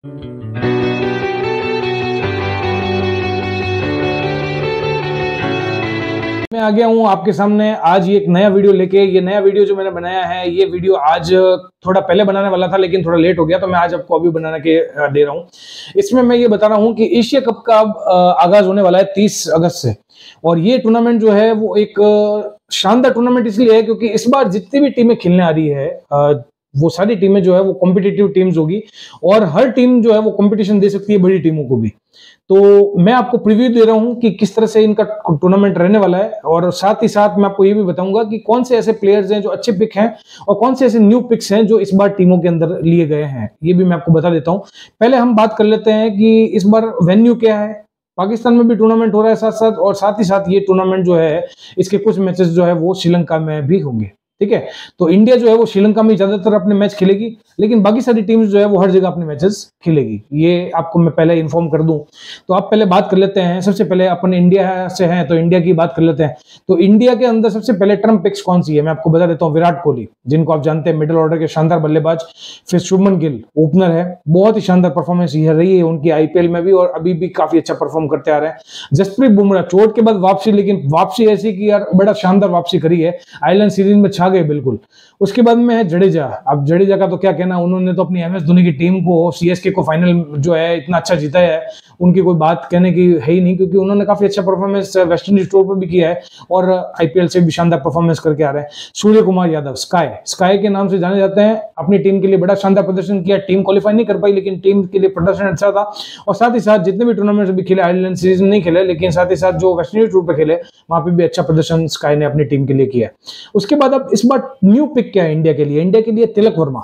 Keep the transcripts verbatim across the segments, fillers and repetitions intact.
मैं आ गया हूं आपके सामने आज ये एक नया वीडियो लेके। ये नया वीडियो जो मैंने बनाया है, ये वीडियो आज थोड़ा पहले बनाने वाला था लेकिन थोड़ा लेट हो गया, तो मैं आज आपको अभी बनाने के दे रहा हूं। इसमें मैं ये बता रहा हूं कि एशिया कप का आगाज होने वाला है तीस अगस्त से, और ये टूर्नामेंट जो है वो एक शानदार टूर्नामेंट इसलिए है क्योंकि इस बार जितनी भी टीमें खेलने आ रही है वो सारी टीमें जो है वो कॉम्पिटिटिव टीम्स होगी, और हर टीम जो है वो कंपटीशन दे सकती है बड़ी टीमों को भी। तो मैं आपको प्रीव्यू दे रहा हूं कि किस तरह से इनका टूर्नामेंट रहने वाला है, और साथ ही साथ मैं आपको ये भी बताऊंगा कि कौन से ऐसे प्लेयर्स हैं जो अच्छे पिक हैं और कौन से ऐसे न्यू पिक्स हैं जो इस बार टीमों के अंदर लिए गए हैं, ये भी मैं आपको बता देता हूं। पहले हम बात कर लेते हैं कि इस बार वेन्यू क्या है। पाकिस्तान में भी टूर्नामेंट हो रहा है साथ साथ, और साथ ही साथ ये टूर्नामेंट जो है इसके कुछ मैचेस जो है वो श्रीलंका में भी होंगे। ठीक है, तो इंडिया जो है वो श्रीलंका में ज्यादातर अपने मैच खेलेगी, लेकिन बाकी सारी टीम्स जो है वो हर जगह अपने मैचेस खेलेगी, ये आपको मैं पहले इन्फॉर्म कर दूं। तो आप पहले बात कर लेते हैं, सबसे पहले अपन इंडिया से हैं तो इंडिया की बात कर लेते हैं। तो इंडिया के अंदर सबसे पहले ट्रम्प पिक्स कौन सी है मैं आपको बता देता हूँ। विराट कोहली, जिनको आप जानते हैं मिडिल ऑर्डर के शानदार बल्लेबाज। फिर शुभमन गिल ओपनर है, बहुत ही शानदार परफॉर्मेंस ये रही है उनकी आईपीएल में भी, और अभी भी काफी अच्छा परफॉर्म करते आ रहे हैं। जसप्रीत बुमराह चोट के बाद वापसी, लेकिन वापसी ऐसी कि यार बड़ा शानदार वापसी करी है, आइलैंड सीरीज में छा गए बिल्कुल। उसके बाद में है जडेजा। अब जडेजा का तो क्या कहना, उन्होंने तो अपनी एमएस धोनी की टीम को, सीएसके को फाइनल जो है इतना अच्छा जीता है, उनकी कोई बात कहने की है ही नहीं, क्योंकि उन्होंने काफी अच्छा परफॉर्मेंस वेस्ट इंडीज टूर पर भी किया है और आईपीएल से भी शानदार परफॉर्मेंस करके आ रहे हैं। सूर्य कुमार यादव स्काई स्काई के नाम से जाने जाते हैं, अपनी टीम के लिए बड़ा शानदार प्रदर्शन किया। टीम क्वालिफाई नहीं कर पाई लेकिन टीम के लिए प्रदर्शन अच्छा था, और साथ ही साथ जितने भी टूर्नामेंट भी खेले, आयरलैंड सीरीज नहीं खेले लेकिन साथ ही साथ जो वेस्ट इंडीज टूर पर खेले वहां पर भी अच्छा प्रदर्शन स्काई ने अपनी टीम के लिए किया। उसके बाद अब इस बार न्यू पिक क्या है इंडिया के लिए? इंडिया के लिए तिलक वर्मा,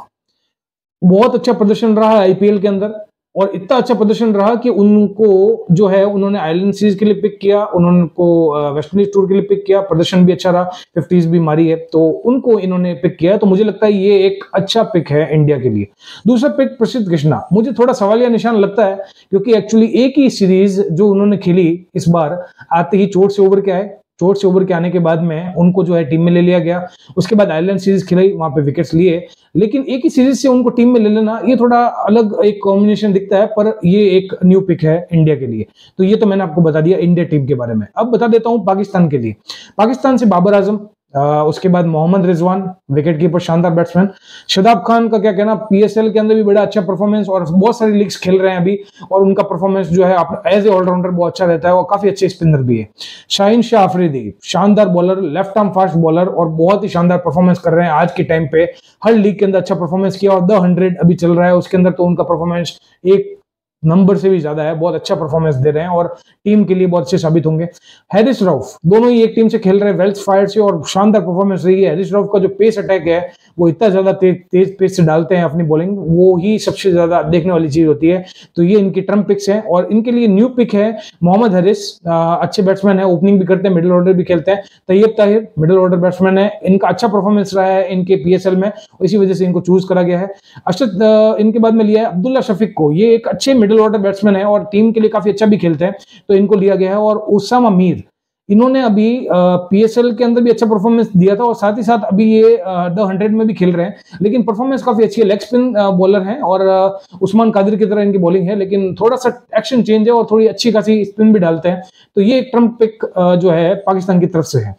बहुत अच्छा प्रदर्शन रहा आईपीएल के अंदर, और इतना अच्छा प्रदर्शन रहा कि उनको जो है उन्होंने आयरलैंड सीरीज के लिए पिक किया, उन्होंने को वेस्ट इंडीज टूर के लिए पिक किया, प्रदर्शन भी अच्छा रहा, फिफ्टीज भी मारी है, तो उनको इन्होंने पिक किया। तो मुझे लगता है ये एक अच्छा पिक है इंडिया के लिए। दूसरा पिक प्रसिद्ध कृष्णा, मुझे थोड़ा सवालिया निशान लगता है क्योंकि एक्चुअली एक ही सीरीज जो उन्होंने खेली इस बार, आते ही चोट से उभर के आए, चोट से उभर के आने के बाद में उनको जो है टीम में ले लिया गया। उसके बाद आयरलैंड सीरीज खिलाई, वहां पे विकेट्स लिए, लेकिन एक ही सीरीज से उनको टीम में ले लेना ये थोड़ा अलग एक कॉम्बिनेशन दिखता है, पर ये एक न्यू पिक है इंडिया के लिए। तो ये तो मैंने आपको बता दिया इंडिया टीम के बारे में। अब बता देता हूं पाकिस्तान के लिए। पाकिस्तान से बाबर आजम, आ, उसके बाद मोहम्मद रिजवान विकेट कीपर, शानदार बैट्समैन। शदाब खान का क्या कहना, पीएसएल के अंदर भी बड़ा अच्छा परफॉर्मेंस, और बहुत सारी लीग्स खेल रहे हैं अभी, और उनका परफॉर्मेंस जो है एज ए ऑलराउंडर बहुत अच्छा रहता है, और काफी अच्छे स्पिनर भी है। शाहीन शाह अफरीदी, शानदार bowler, left arm fast bowler, और बहुत ही शानदार परफॉर्मेंस कर रहे हैं आज के टाइम पे। हर लीग के अंदर अच्छा परफॉर्मेंस किया, और द हंड्रेड अभी चल रहा है उसके अंदर, तो उनका परफॉर्मेंस एक नंबर से भी ज्यादा है, बहुत अच्छा परफॉर्मेंस दे रहे हैं और टीम के लिए बहुत अच्छे साबित होंगे। हैरिस रऊफ, दोनों ही एक टीम से खेल रहे हैं वेल्स फायर से, और शानदार परफॉर्मेंस रही है। हैरिस रऊफ का जो पेस अटैक है वो इतना ज्यादा तेज तेज पेस से डालते हैं अपनी बॉलिंग, वो ही सबसे ज्यादा देखने वाली चीज होती है। तो ये इनकी ट्रम्प पिक्स हैं, और इनके लिए न्यू पिक है मोहम्मद हारिस, अच्छे बैट्समैन है, ओपनिंग भी करते हैं, मिडिल ऑर्डर भी खेलते हैं। Tayyab Tahir middle order batsman है, इनका अच्छा परफॉर्मेंस रहा है इनके पीएसएल में, इसी वजह से इनको चूज करा गया है। अरशद इनके बाद में लिया है अब्दुल्ला शफीक को, ये एक अच्छे मिडिल ऑर्डर बैट्समैन है और टीम के लिए काफी अच्छा भी खेलते हैं, तो इनको लिया गया है। और उसामा मीर, इन्होंने अभी पीएसएल के अंदर भी अच्छा परफॉर्मेंस दिया था, और साथ ही साथ अभी ये द हंड्रेड में भी खेल रहे हैं, लेकिन परफॉर्मेंस काफी अच्छी है। लेग स्पिन बॉलर हैं, और उस्मान कादिर की तरह इनकी बॉलिंग है, लेकिन थोड़ा सा एक्शन चेंज है और थोड़ी अच्छी खासी स्पिन भी डालते हैं। तो ये एक ट्रम्प पिक जो है पाकिस्तान की तरफ से है।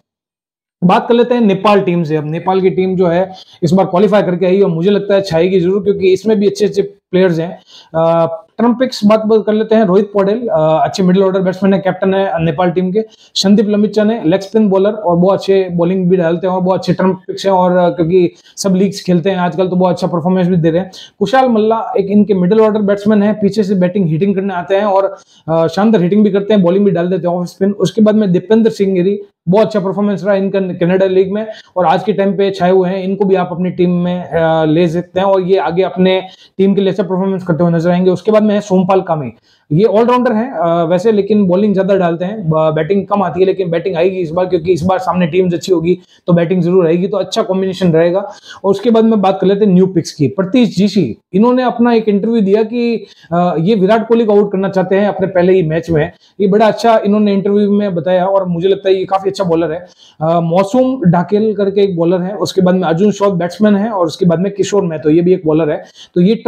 बात कर लेते हैं नेपाल टीम से। अब नेपाल की टीम जो है इस बार क्वालिफाई करके आई, और मुझे लगता है छाएगी जरूर, क्योंकि इसमें भी अच्छे अच्छे प्लेयर्स हैं। ट्रम्प पिक्स बात बात कर लेते हैं। रोहित पौडेल अच्छे मिडिल ऑर्डर बैट्समैन है, कैप्टन है नेपाल टीम के। संदीप लमिचा ने लेग स्पिन बॉलर, और बहुत अच्छे बॉलिंग भी डालते हैं, और बहुत अच्छे ट्रम्प पिक्स हैं, और क्योंकि सब लीग्स खेलते हैं आजकल तो बहुत अच्छा परफॉर्मेंस भी दे रहे हैं। कुशाल मल्ला एक इनके मिडिल ऑर्डर बैट्समैन है, पीछे से बैटिंग हिटिंग करने आते हैं, और शानदार हिटिंग भी करते हैं, बॉलिंग भी डाल देते हैं ऑफ स्पिन। उसके बाद में दीपेंद्र सिंह गिरी, बहुत अच्छा परफॉर्मेंस रहा इनका कनाडा लीग में, और आज के टाइम पे छाए हुए हैं। इनको भी आप अपनी टीम में ले सकते हैं, और ये आगे अपने टीम के लिए अच्छा परफॉर्मेंस करते हुए नजर आएंगे। उसके बाद में है सोमपाल कामी, ये ऑलराउंडर हैं वैसे, लेकिन बॉलिंग ज्यादा डालते हैं, बैटिंग कम आती है, लेकिन बैटिंग आएगी इस बार, क्योंकि इस बार सामने टीम्स अच्छी होगी तो बैटिंग जरूर आएगी, तो अच्छा कॉम्बिनेशन रहेगा। और उसके बाद में बात कर लेते हैं न्यू पिक्स की। प्रतीश जीशी, इन्होंने अपना एक इंटरव्यू दिया कि ये विराट कोहली को आउट करना चाहते हैं अपने पहले ही मैच में। ये बड़ा अच्छा इन्होंने इंटरव्यू में बताया, और मुझे लगता है ये काफी अच्छा बॉलर है। मौसूम ढाकेल करके एक बॉलर है, उसके बाद में अर्जुन शॉट बैट्समैन है, और उसके बाद में किशोर महतो, ये भी एक बॉलर है। तो ये ट्रम्प पिक्स हैं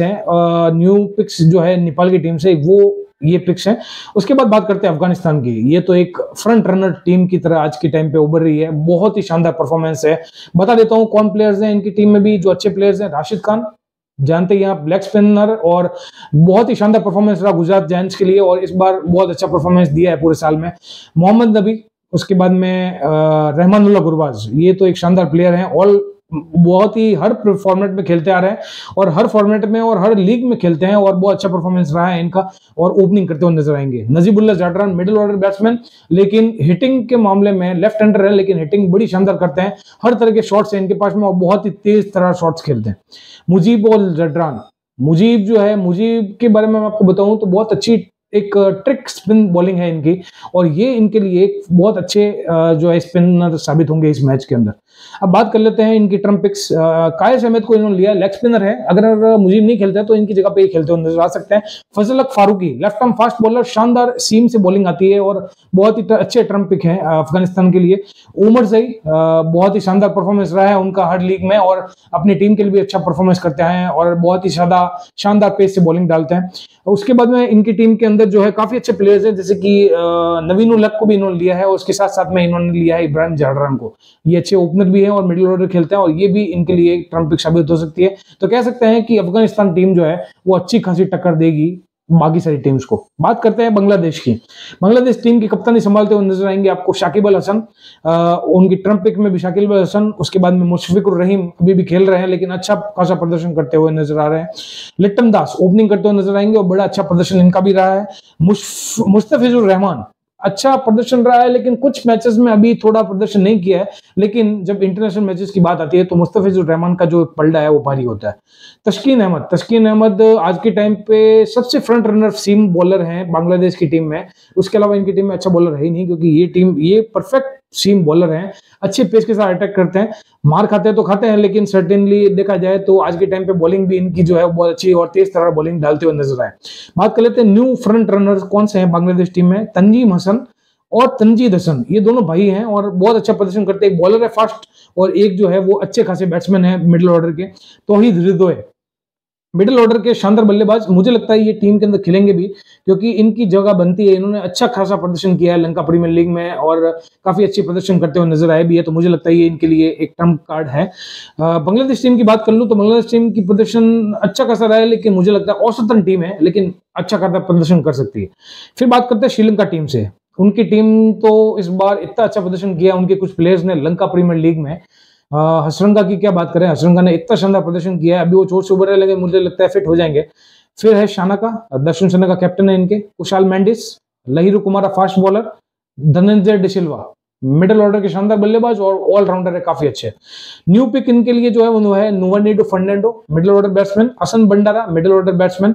हैं, न्यू पिक्स जो है नेपाल की टीम से, वो ये पिक्स हैं। उसके बाद बात करते हैं अफगानिस्तान की। ये तो एक फ्रंट रनर टीम की तरह आज के टाइम पे उभर रही है, बहुत ही शानदार परफॉर्मेंस है। बता देता हूं कौन प्लेयर्स हैं इनकी टीम में भी जो अच्छे प्लेयर्स हैं। राशिद खान, जानते हैं आप, ब्लैक स्पिनर, और बहुत ही शानदार परफॉर्मेंस रहा गुजरात जायंट्स के लिए और इस बार बहुत अच्छा परफॉर्मेंस दिया है पूरे साल में। मोहम्मद नबी, उसके बाद में रहमानुल्लाह गुरबाज, ये तो एक शानदार प्लेयर हैं, ऑल बहुत ही हर फॉर्मेट में खेलते आ रहे हैं और हर फॉर्मेट में और हर लीग में खेलते हैं और बहुत अच्छा परफॉर्मेंस रहा है इनका और ओपनिंग करते हुए नजर आएंगे। Najibullah Zadran, middle order batsman, लेकिन हिटिंग के मामले में लेफ्ट हैंडर है लेकिन हिटिंग बड़ी शानदार करते हैं। हर तरह के शॉट्स हैं इनके पास में और बहुत ही तेज तरह शॉट्स खेलते हैं। मुजीब और जाडरान, मुजीब जो है, मुजीब के बारे में मैं आपको बताऊं तो बहुत अच्छी एक ट्रिक स्पिन बॉलिंग है इनकी और ये इनके लिए एक बहुत अच्छे जो है स्पिनर साबित होंगे इस मैच के अंदर। अब बात कर लेते हैं इनकी ट्रम्प पिक्स। कायस अहमद को इन्होंने लिया, लेग स्पिनर है, अगर मुजीब नहीं खेलता है तो इनकी जगह पे ही खेलते हुए नजर आ सकते हैं। Fazalhaq Farooqi, left arm fast bowler, शानदार सीम से बॉलिंग आती है और बहुत ही अच्छे ट्रम्प पिक है अफगानिस्तान के लिए। उमर सई, बहुत ही शानदार परफॉर्मेंस रहा है उनका हर लीग में और अपनी टीम के लिए भी अच्छा परफॉर्मेंस करते हैं और बहुत ही ज्यादा शानदार पेस से बॉलिंग डालते हैं। उसके बाद में इनकी टीम के अंदर जो है काफी अच्छे प्लेयर्स हैं, जैसे कि नवीन उल हक को भी इन्होंने लिया है और उसके साथ साथ में इन्होंने लिया है इब्राहिम जाडरान को। ये अच्छे ओपनर भी हैं और मिडिल ऑर्डर खेलते हैं और ये भी इनके लिए एक ट्रम्प पिक साबित हो सकती है। तो कह सकते हैं कि अफगानिस्तान टीम जो है वो अच्छी खासी टक्कर देगी बाकी सारी टीम्स को। बात करते हैं बांग्लादेश की। बांग्लादेश टीम की कप्तानी संभालते हुए नजर आएंगे आपको शाकिब अल हसन, उनकी ट्रम्प पिक में भी शाकिब अल हसन। उसके बाद में मुशफिकुर रहीम अभी भी खेल रहे हैं लेकिन अच्छा खासा प्रदर्शन करते हुए नजर आ रहे हैं। लिट्टन दास ओपनिंग करते हुए नजर आएंगे और बड़ा अच्छा प्रदर्शन इनका भी रहा है। मुस्तफिजुर रहमान, अच्छा प्रदर्शन रहा है लेकिन कुछ मैचेस में अभी थोड़ा प्रदर्शन नहीं किया है, लेकिन जब इंटरनेशनल मैचेस की बात आती है तो मुस्तफिजुर रहमान का जो पलड़ा है वो भारी होता है। तस्कीन अहमद, तस्कीन अहमद आज के टाइम पे सबसे फ्रंट रनर सीम बॉलर हैं बांग्लादेश की टीम में। उसके अलावा इनकी टीम में अच्छा बॉलर है ही नहीं क्योंकि ये टीम ये परफेक्ट सीम बॉलर हैं, अच्छे पेस के साथ अटैक करते हैं। मार खाते हैं तो खाते हैं लेकिन सर्टेनली देखा जाए तो आज के टाइम पे बॉलिंग भी इनकी जो है बहुत अच्छी और तेज तरह बॉलिंग डालते हुए नजर आए। बात कर लेते हैं न्यू फ्रंट रनर कौन से हैं बांग्लादेश टीम में। तंजीम हसन और तंजीद हसन, ये दोनों भाई हैं और बहुत अच्छा प्रदर्शन करते हैं। एक बॉलर है फास्ट और एक जो है वो अच्छे खासे बैट्समैन है मिडिल ऑर्डर के, तौहीद रिदोए, मिडिल ऑर्डर के शानदार बल्लेबाज। मुझे लगता है ये टीम के अंदर खेलेंगे भी क्योंकि इनकी जगह बनती है। इन्होंने अच्छा खासा प्रदर्शन किया है लंका प्रीमियर लीग में और काफी अच्छी प्रदर्शन करते हुए नजर आए भी है, तो मुझे लगता है ये इनके लिए एक ट्रम्प कार्ड है। बांग्लादेश टीम की बात कर लूं तो बांग्लादेश टीम की प्रदर्शन अच्छा खासा रहा है लेकिन मुझे लगता है औसतन टीम है लेकिन अच्छा खासा प्रदर्शन कर सकती है। फिर बात करते हैं श्रीलंका टीम से। उनकी टीम तो इस बार इतना अच्छा प्रदर्शन किया उनके कुछ प्लेयर्स ने लंका प्रीमियर लीग में। हसरंगा की क्या बात करें, हसरंगा ने इतना शानदार प्रदर्शन किया है, अभी वो चोट से उभर रहे लेकिन मुझे लगता है फिट हो जाएंगे। फिर है शानका, दक्षिण सेना का कैप्टन है इनके। Kusal Mendis, Lahiru Kumara fast bowler, Dhananjaya de Silva middle order के शानदार बल्लेबाज और ऑलराउंडर है काफी अच्छे। न्यू पिक इनके लिए जो है वो है Nuwanidu Fernando, middle order batsman. Hasan Bandara, middle order batsman.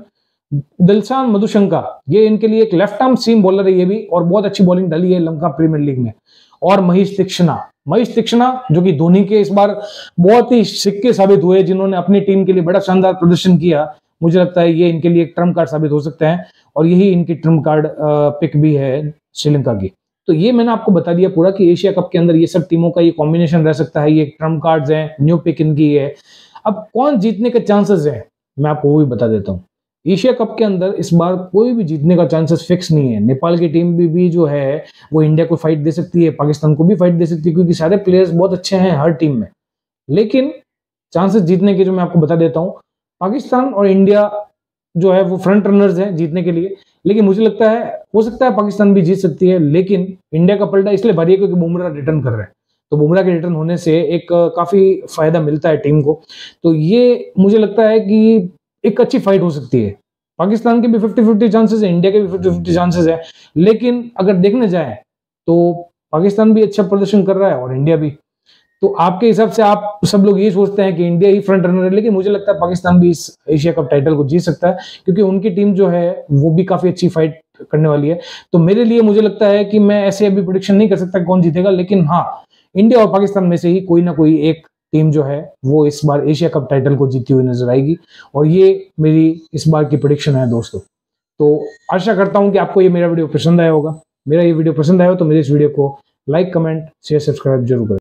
Dilshan Madushanka, ये इनके लिए एक लेफ्ट आर्म सीम बॉलर है ये भी और बहुत अच्छी बॉलिंग डाली है लंका प्रीमियर लीग में। और महेश तीक्ष्णा, महेश तीक्ष्णा जो कि धोनी के इस बार बहुत ही सिक्के साबित हुए, जिन्होंने अपनी टीम के लिए बड़ा शानदार प्रदर्शन किया। मुझे लगता है ये इनके लिए एक ट्रम्प कार्ड साबित हो सकते हैं और यही इनकी ट्रम्प कार्ड पिक भी है श्रीलंका की। तो ये मैंने आपको बता दिया पूरा कि एशिया कप के अंदर ये सब टीमों का ये कॉम्बिनेशन रह सकता है, ये ट्रम्प कार्ड्स हैं, न्यू पिक इनकी है। अब कौन जीतने के चांसेस है मैं आपको वो भी बता देता हूँ। एशिया कप के अंदर इस बार कोई भी जीतने का चांसेस फिक्स नहीं है। नेपाल की टीम भी, भी जो है वो इंडिया को फाइट दे सकती है, पाकिस्तान को भी फाइट दे सकती है क्योंकि सारे प्लेयर्स बहुत अच्छे हैं हर टीम में। लेकिन चांसेस जीतने के जो मैं आपको बता देता हूँ, पाकिस्तान और इंडिया जो है वो फ्रंट रनर्स हैं जीतने के लिए। लेकिन मुझे लगता है हो सकता है पाकिस्तान भी जीत सकती है, लेकिन इंडिया का पलटा इसलिए भारी है क्योंकि बुमराह रिटर्न कर रहे हैं। तो बुमराह के रिटर्न होने से एक काफी फायदा मिलता है टीम को। तो ये मुझे लगता है कि एक अच्छी फाइट हो सकती है। पाकिस्तान के भी फिफ्टी फिफ्टी चांसेस है, इंडिया के भी फिफ्टी फिफ्टी चांसेस है, लेकिन अगर देखने जाए तो पाकिस्तान भी अच्छा प्रदर्शन कर रहा है और इंडिया भी। तो आपके हिसाब से आप सब लोग ये सोचते हैं कि इंडिया ही फ्रंट रनर है, लेकिन मुझे लगता है पाकिस्तान भी इस एशिया कप टाइटल को जीत सकता है क्योंकि उनकी टीम जो है वो भी काफी अच्छी फाइट करने वाली है। तो मेरे लिए मुझे लगता है कि मैं ऐसे अभी प्रेडिक्शन नहीं कर सकता कौन जीतेगा, लेकिन हाँ इंडिया और पाकिस्तान में से ही कोई ना कोई एक टीम जो है वो इस बार एशिया कप टाइटल को जीती हुई नजर आएगी और ये मेरी इस बार की प्रेडिक्शन है दोस्तों। तो आशा करता हूं कि आपको ये मेरा वीडियो पसंद आया होगा। मेरा ये वीडियो पसंद आया हो तो मेरे इस वीडियो को लाइक, कमेंट, शेयर, सब्सक्राइब जरूर करें।